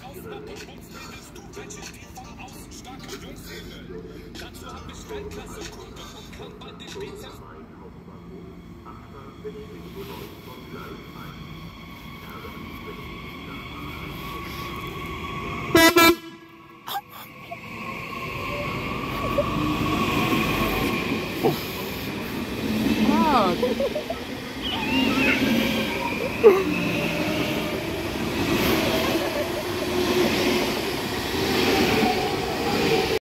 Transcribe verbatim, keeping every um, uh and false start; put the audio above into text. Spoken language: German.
Ausmacht und Schmutzmädels, du welche die von außen starke Jungs ähneln. Dazu hab ich Weltklasse Kunde und kann bei den Bizeps.